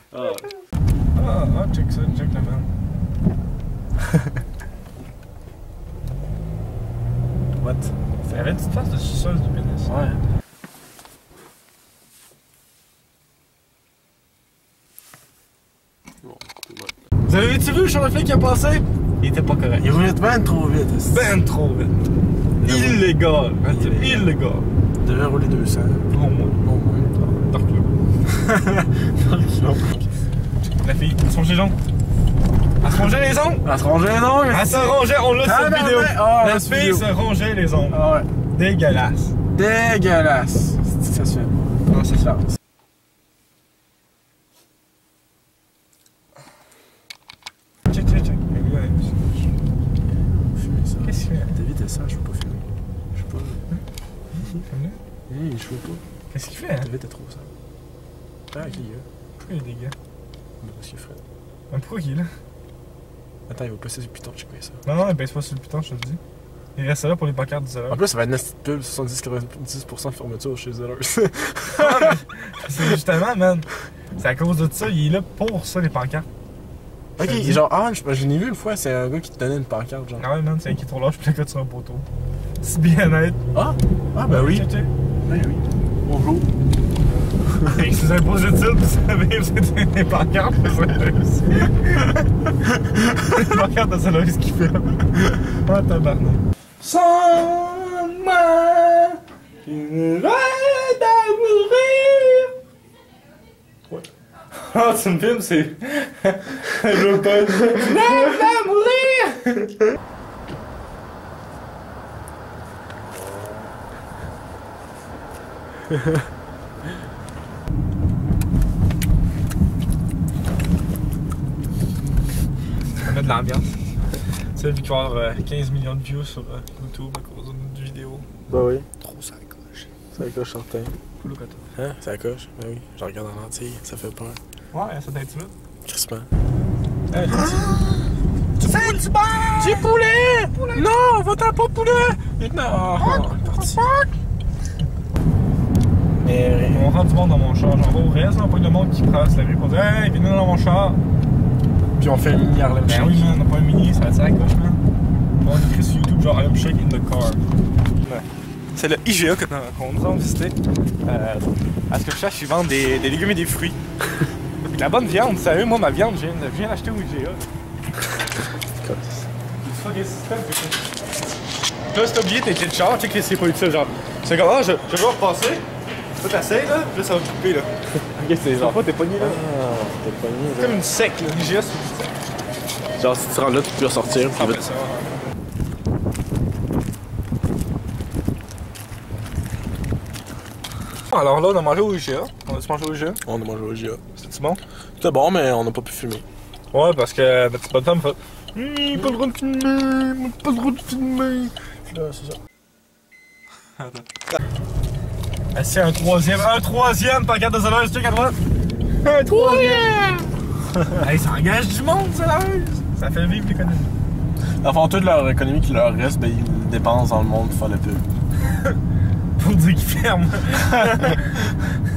Check ça, check la man. What? Il y avait une petite face de suceuse du pénis. Ouais. Vous avez-tu vu le champ de flic qui a passé? Il était pas correct. Il roulait ben trop vite. Ben trop vite. Illégal. Illégal. Il devait rouler 200. Au moins. Au moins. Dark Low. La fille, elle se rongeait les ongles. Elle se rongeait les ongles. Elle se rongeait les ongles. Elle se rongeait, on l'a sur vidéo. La fille se rongeait les ongles. Ah ouais. Dégueulasse. Dégueulasse. Ça se fait pas. Non, ça se fait. Check. Qu'est-ce qu'il fait? T'évites ça, je veux pas filmer. Je veux pas. Filme-le. Je veux pas. Qu'est-ce qu'il fait? T'évites trop ça. Ah, ok, gars. Pourquoi il est dégueu? Parce qu'il est frais. Mais pourquoi il est là? Attends, il va passer sur le piton, checker ça. Non, il baisse pas sur le piton, je te le dis. Il reste là pour les pancartes du Zellers. En plus, ça va être une petite pub, 70-90% de fermeture chez Zellers. C'est justement, man. C'est à cause de ça, il est là pour ça, les pancartes. Ok, genre, je l'ai vu une fois, c'est un gars qui te donnait une pancarte, genre. Ah ouais, man, c'est un qui est trop lâche, puis le gars sur un poteau. C'est bien honnête. Ah, ben oui. Ben oui. Bonjour. Et si vous avez posé de ça, vous savez, c'était des pancartes de Zellers. Les pancartes de Zellers qui fait. Ah, tabarnak. Sans moi, tu me rêves à mourir. Ouais. Ah, tu me filmes, c'est. Je veux pas. Tu me rêves à mourir. Ça met de l'ambiance. Tu sais, vu qu'il va y avoir 15 millions de views sur YouTube à cause de notre vidéo. Ben oui. Trop ça coche. Ça coche certain. Cool au coton. Hein? Ça coche? Ben oui. Je regarde en entier, ça fait peur. Ouais, ça t'intimide. Crispant. Saint-Hubert! Du poulet! Non, va-t'en pas poulet! Non! Parti. Mais. On rentre du monde dans mon char. J'en vais au reste, on pas de monde qui traverse la rue pour dire hey, venez dans mon char. Puis on fait un mini Harlem Shake. Ben oui, man, on n'a pas un mini, ça va être à gauche, man. On a écrit sur YouTube genre Harlem Shake in the car. Ouais. C'est le IGA qu'on nous a visité. À ce que je cherche, ils vendent des légumes et des fruits. De la bonne viande, sérieux, moi ma viande, je viens d'acheter au IGA. Là, si t'as oublié tes clés de char, check que c'est pas utile, genre. C'est comme, ah, je vais repasser. Toi, t'essayes, là, puis là, ça va couper, là. Ok, c'est genre. Pas, t'es pogné, là. Ah, t'es pogné, C'est comme une sec, là. l'IGA, c'est genre, si tu rentres là, tu peux ressortir. ça. Ça. Alors là, on a mangé au IGA. On a mangé au IGA. On a mangé au GA. C'était bon? C'était bon, mais on n'a pas pu fumer. Ouais, parce que ma petite bonne femme fait pas le droit de filmer, pas le droit de filmer. Là, c'est ça. Ah, c'est un troisième pancarte de Zellers, check à droite. Un troisième! Hey, ça engage du monde, Zellers! Ça fait vivre l'économie. Enfin, toute leur économie qui leur reste, ben, ils dépensent dans le monde pour faire la pub. Pour dire qu'ils ferment.